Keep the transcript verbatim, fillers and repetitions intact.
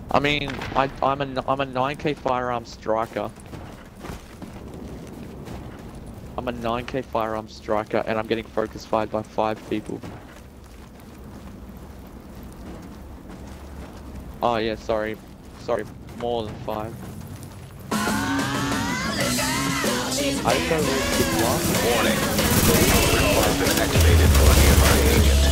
I mean, I, I'm a I'm a nine K firearm striker. I'm a nine K firearm striker, and I'm getting focus fired by five people. Oh yeah, sorry, sorry, more than five. I just got a really good one. Warning. The lethal response has been activated for a nearby agent.